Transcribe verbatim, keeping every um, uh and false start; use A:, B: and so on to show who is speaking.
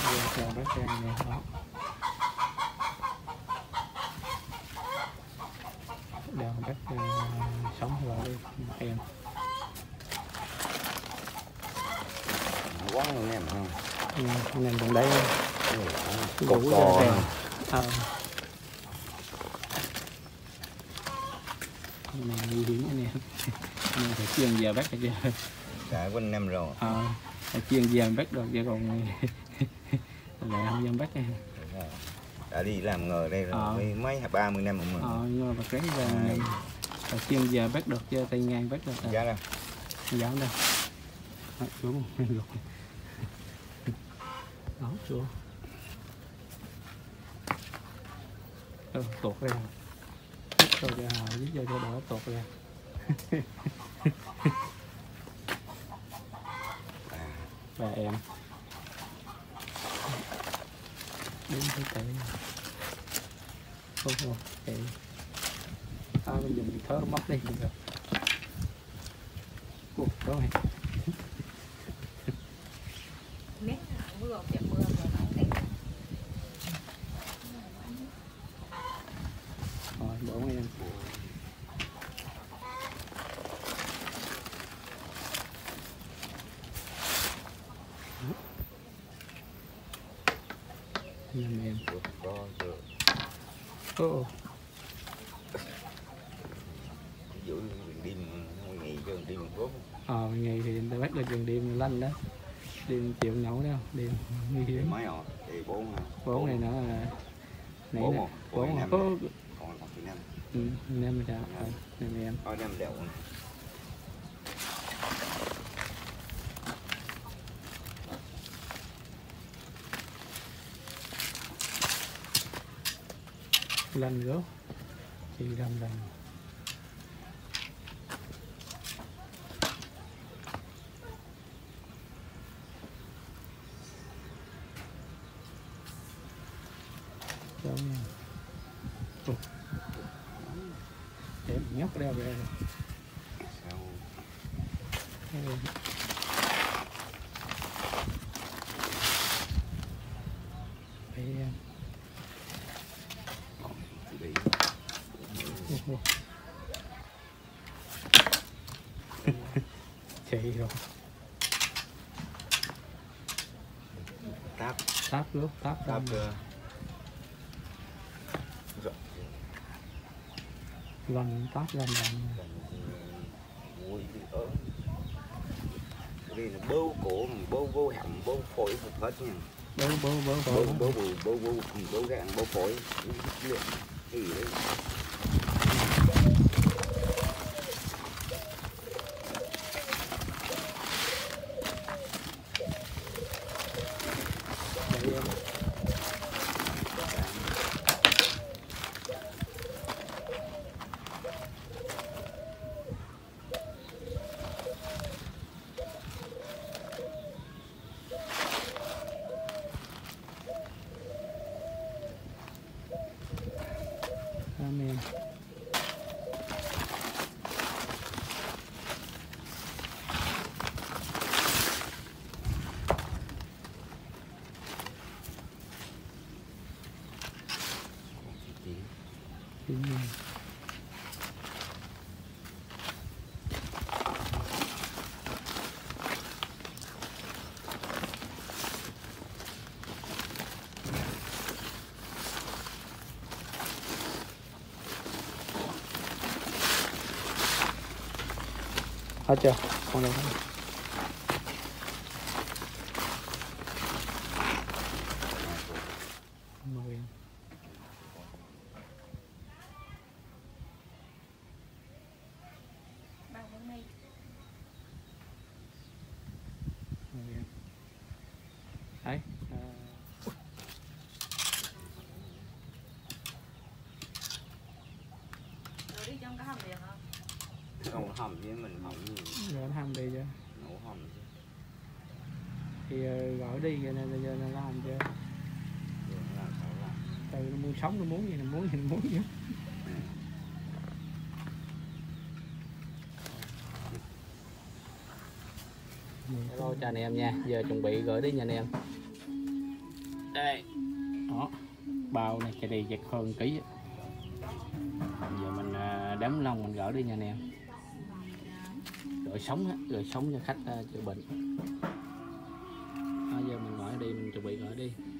A: Giờ bác ra nè đó. Đèo bác uh, sống vào đi em.
B: Quán luôn em không?
A: Ừ, nằm trong đây
B: cột cò
A: à. Này nguy hiểm anh em. Mình phải chuyên giờ bắt chưa?
B: Đã quanh năm rồi.
A: À, phải chuyên giờ bắt được chứ còn lại không dám bắt em.
B: Đã đi làm ngờ đây rồi à. Mấy ba mươi năm rồi.
A: Ờ nhưng mà bật cái ra phải chuyên giờ bắt được chứ tay ngang bắt được.
B: Giá đâu?
A: Giá đâu? Đó, xuống được. Đó xuống. Ừ, tuột ra. Cho cho hào với cho cho đỡ tuột ra. Và em đến cái tay không không okay. À, bây giờ mình thớ móc đi được. Ủa, đó này.
C: Mưa chậm mưa rồi nóng đấy.
A: Rồi, bổ em. Năm em. Ô.
B: Ví dụ đêm ngày cho đêm bốn.
A: Ờ ngày thì người ta bắt được đường đêm lanh đó. Đêm chịu nổi đó, đêm nguy hiểm.
B: Mấy họ? Thì bốn hả?
A: Bốn này nó là
B: nãy bốn một,
A: bốn
B: năm.
A: Còn
B: một phẩy năm.
A: Ừ, năm sao? Năm em.
B: Có năm đậu.
A: Lanh gớt chị đâm lần giống nha. Để nhóc đeo về
B: sao
A: chị rồi
B: táp
A: táp nước táp
B: táp
A: lần táp lần lần
B: đây là bấu cổ bấu bấu họng bấu phổi hết nha.
A: bấu bấu bấu
B: bấu bấu bấu bấu bấu bấu gạn bấu phổi cái gì đấy.
A: Amen. Hết chưa? Con đâu hết. Mười. Đấy. À...
C: Rồi đi trong cái hầm được không?
B: Không hầm với mình hầm gì.
A: Rồi anh hầm đi chứ.
B: Nấu hầm chứ.
A: Thì uh, gọi đi cho nên giờ nó làm chứ.
B: Rồi nó làm sao làm.
A: Từ nó muốn sống nó muốn gì nó muốn gì nó muốn gì. Hello chào anh em nha, giờ chuẩn bị gửi đi nha anh em. Đây đó, bao này cái này chắc hơn ký. Giờ mình đếm lông mình gỡ đi nha anh em, rồi sống á, rồi sống cho khách uh, chữa bệnh. À, giờ mình gọi đi, mình chuẩn bị gọi đi.